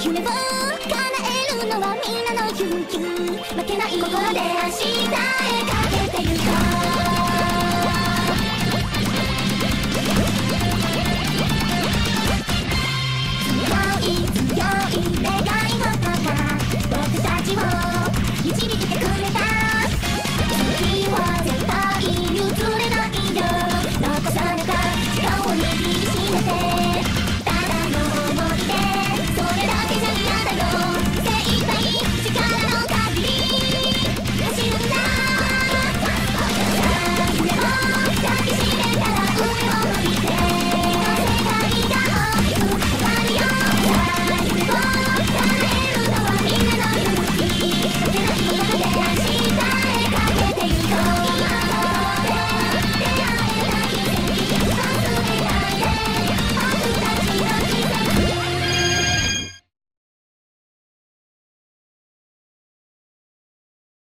夢を叶えるのはみんなの勇気、負けない心で明日へかけてゆこう。